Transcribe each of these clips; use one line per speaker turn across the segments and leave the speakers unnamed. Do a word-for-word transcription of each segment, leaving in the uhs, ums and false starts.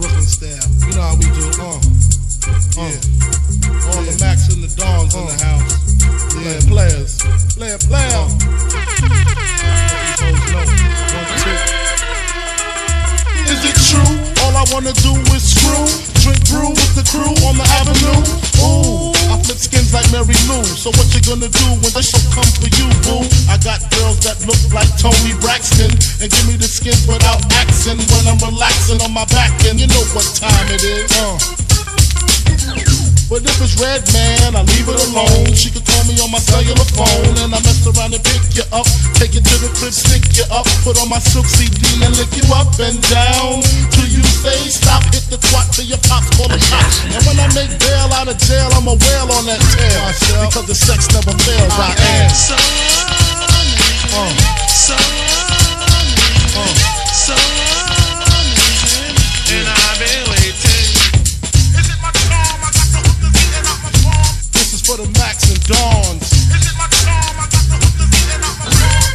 Brooklyn style. You know how we do. Uh, uh. Yeah. All yeah. the Macs and the Dons uh. in the house. Yeah, players. Player, player. Uh. Is it true? All I wanna do is screw, drink brew with the crew on the avenue. Ooh, I flip skins like Mary Lou. So what you gonna do when the show come for you, boo? I got girls that look like Tony Braxton and give me the skins without accent when I'm relaxing on my back end. You know what time it is. Uh. But if it's red, man, I leave it alone. She could call me on my cellular phone, and I mess around and pick you up, take you to the crib, stick you up, put on my silk C D and lick you up and down till you say stop. Hit the twat till your pops call a shot. And when I make bail out of jail, I'm a whale on that tail, because the sex never fails. I, I am so amazing, uh. so amazing, uh. so amazing, and I've been waiting. For the Macs and Dons. Is it my charm? I got the hookers eating out my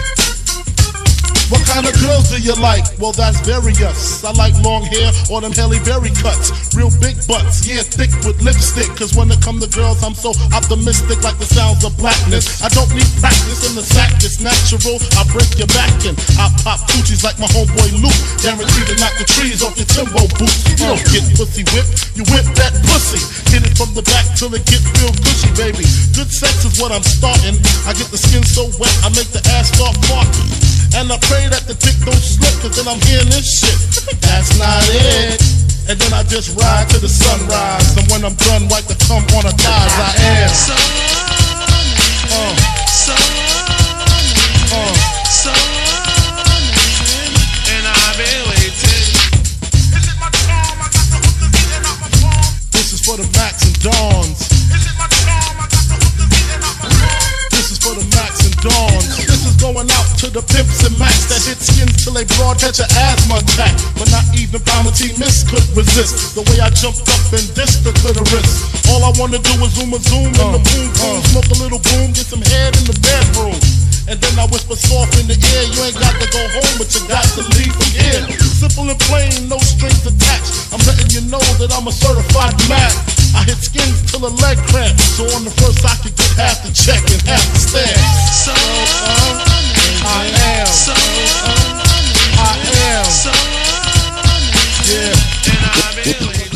What kind of girls do you like? Well, that's various. I like long hair or them Halle Berry cuts. Real big butts, yeah, thick with lipstick. Cause when it come to girls, I'm so optimistic, like the sounds of blackness. I don't need practice in the sack, it's natural. I break your back and I pop coochies like my homeboy Luke. Guaranteed to knock the trees off your Timbo boots. You don't get pussy whipped, you whip that pussy. Hit it from the back till it get real gushy, baby. Good sex is what I'm starting. I get the skin so wet, I make the ass start farting. And I pray that the dick don't slip, cause then I'm hearing this shit. That's not it. And then I just ride to the sunrise. And when I'm done, wipe the cum on her thighs. I am so amazing, uh. so amazing, uh. so amazing, and I've been waiting. Is it my charm? I got the hookers eating out my palm. This is for the Macs and Dons. Is it my charm? I got the hookers eating out my palm. This is for the Macs and Dons. This is going out to the pimps and Macs that hit skins till they broad catch an asthma attack. But not even Palmatine Miss could resist the way I jumped up and dissed the clitoris. All I wanna do is zoom a zoom in the boom boom, smoke a little boom, get some head in the bedroom. And then I whisper soft in the ear, you ain't got to go home, but you got to leave from here. Simple and plain, no strings attached. I'm letting you know that I'm a certified Mac. I hit skins till a leg cramp, so on the first I could get half the check and half the stamp. So uh, I am. So uh, I am. So yeah. And I've been